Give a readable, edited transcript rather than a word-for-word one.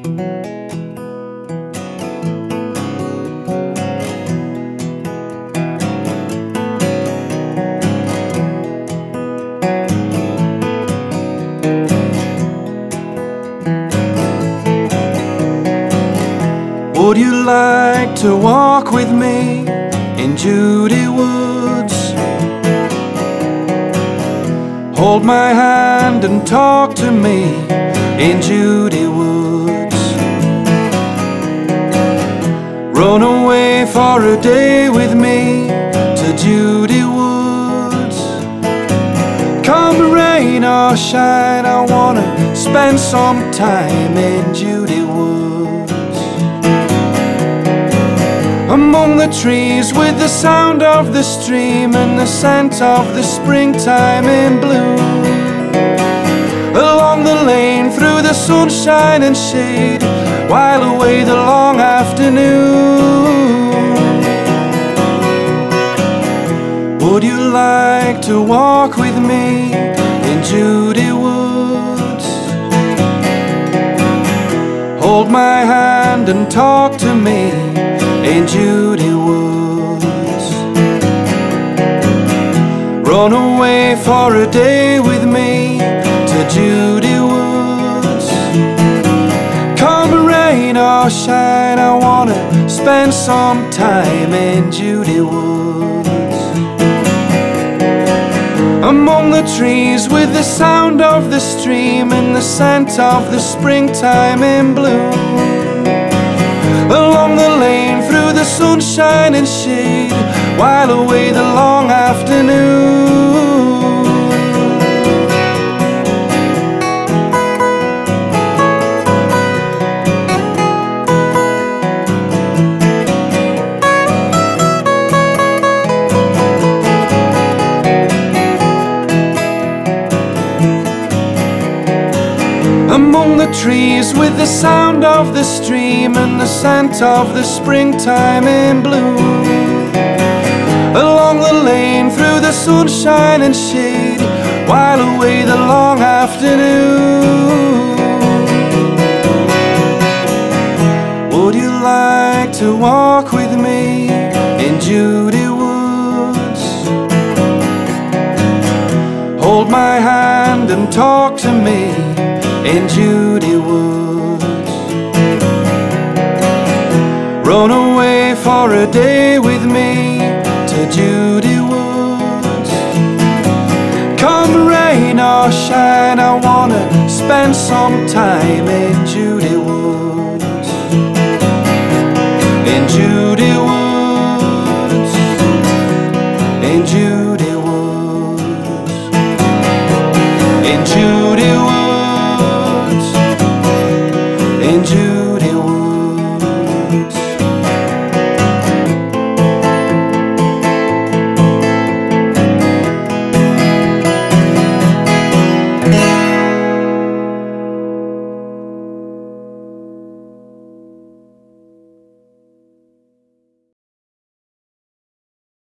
Would you like to walk with me in Judy Woods? Hold my hand and talk to me in Judy Woods. Run away for a day with me to Judy Woods. Come rain or shine, I wanna spend some time in Judy Woods. Among the trees with the sound of the stream and the scent of the springtime in bloom. Along the lane through the sunshine and shade, while away the long afternoon. Would you like to walk with me in Judy Woods? Hold my hand and talk to me in Judy Woods. Run away for a day with me to Judy Woods. Come rain or shine, I wanna spend some time in Judy Woods. Among the trees with the sound of the stream and the scent of the springtime in bloom. Along the lane through the sunshine and shade, while away the long afternoon. Among the trees with the sound of the stream and the scent of the springtime in bloom. Along the lane through the sunshine and shade, while away the long afternoon. Would you like to walk with me in Judy Woods? Hold my hand and talk to me in Judy Woods. Run away for a day with me to Judy Woods. Come rain or shine, I wanna spend some time in